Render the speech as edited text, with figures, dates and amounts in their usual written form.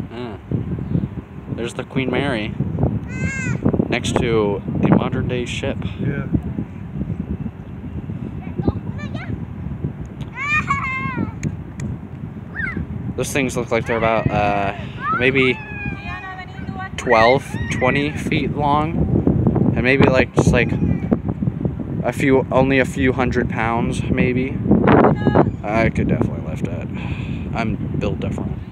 There's the Queen Mary next to a modern day ship. Yeah. Those things look like they're about maybe 12, 20 feet long, and maybe like just like only a few 100 pounds maybe. I could definitely lift it. I'm built different.